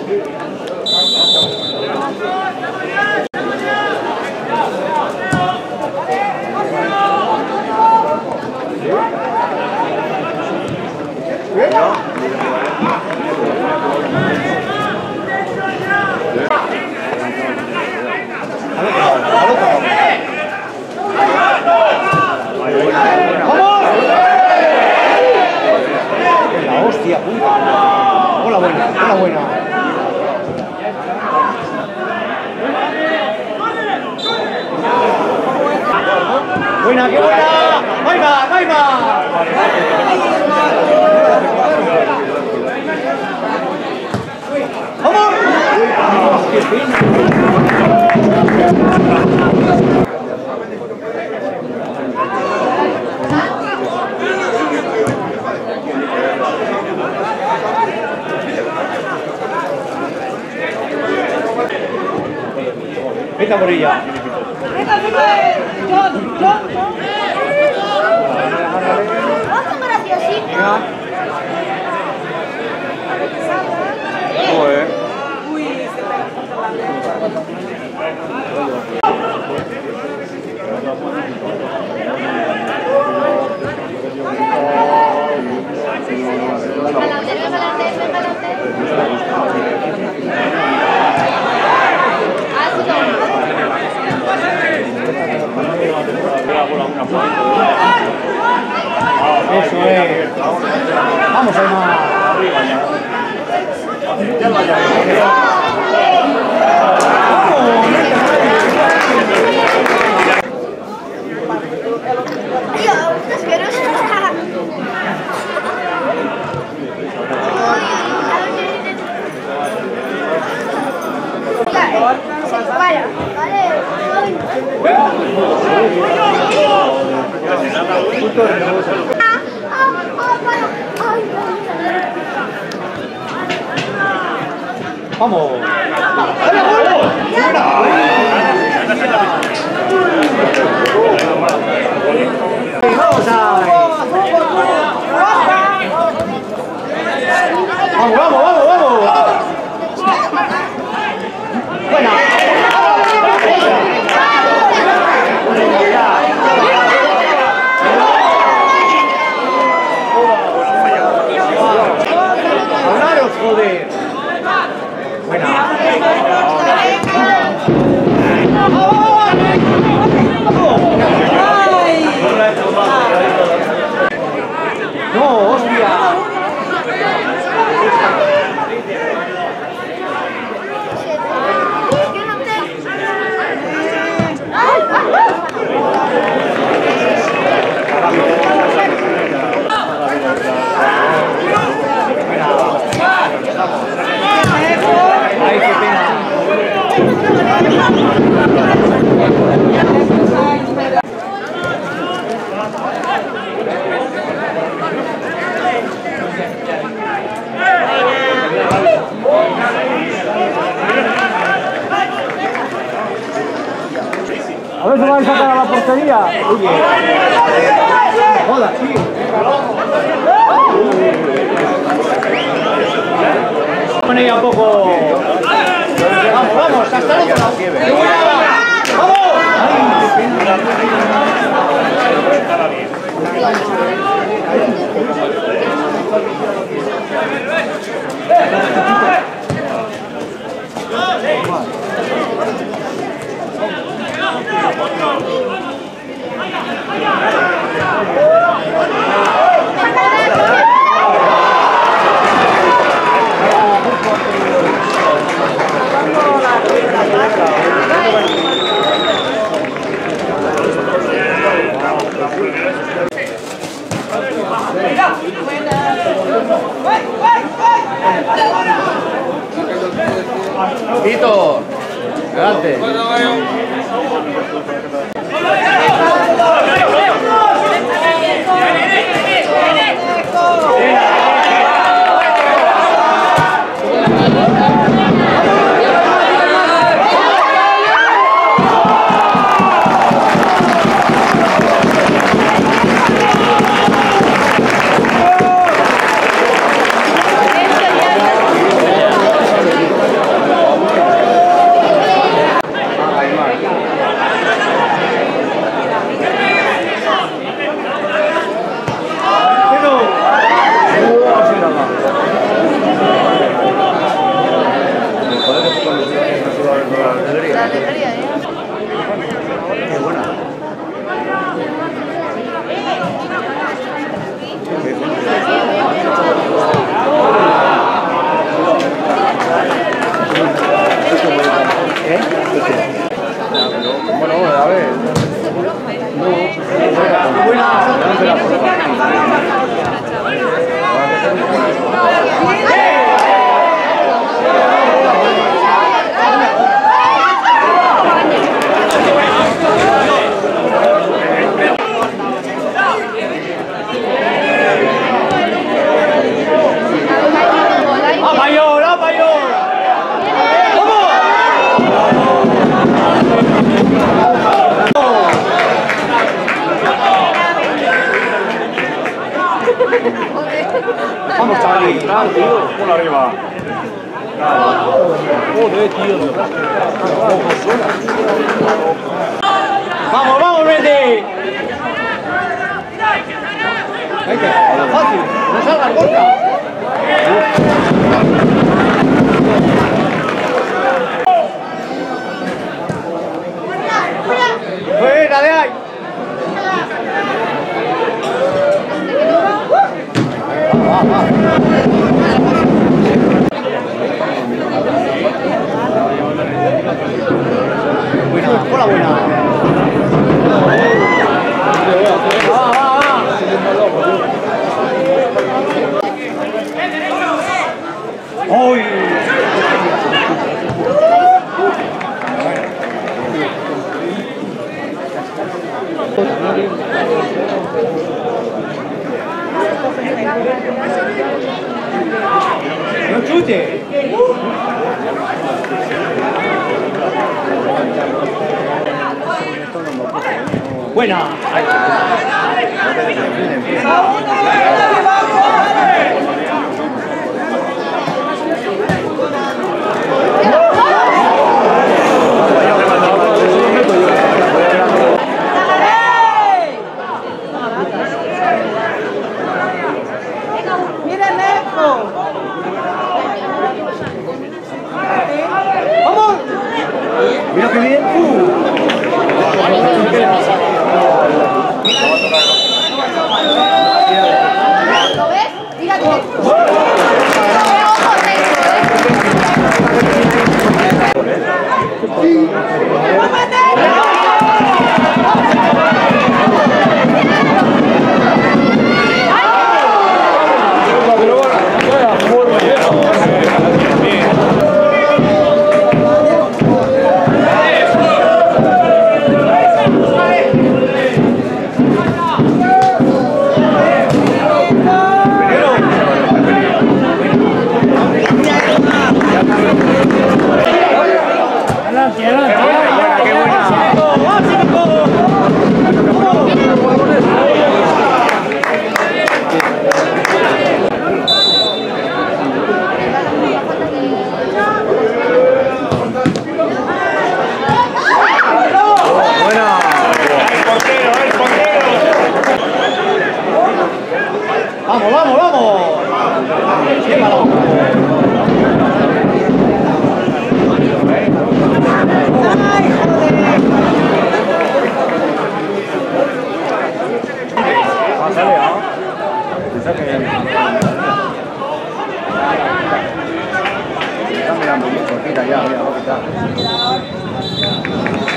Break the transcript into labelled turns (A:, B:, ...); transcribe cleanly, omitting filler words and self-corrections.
A: Hostia puta. Hola buena, hola buena. Buena, qué buena. Ahí va, ahí va. ¡Vamos! ¡Qué pena! Vete por ella.
B: Vamos graciosito.
A: Eso es. Vamos a ir más. Vamos. Vamos, vamos, vamos, vamos. Buena. Hablaros, joder. Buena. No, hostia. Ay, qué pena. A ver si vais a sacar a la portería. Oye. Joda, tío. Pone ya un poco. Vamos, vamos, hasta el otro lado. ¡Vamos! Tito, adelante. Vamos, chavalín. Por arriba. Joder, tío. Vamos, vamos, Mendy. Fácil, no salgas, corta. ¡Fuera de ahí! ¡Hola, buena! ¡Uy! ¡No chute! Buena. Mira qué bien.
B: ¿Lo ves? Mira tú. ¡Vamos, vamos, vamos! ¡Qué balón! ¡Ay, joder! Pásale, ¿ah? Piensa que... Está mirando mucho, quita ya, mira, va a quitar.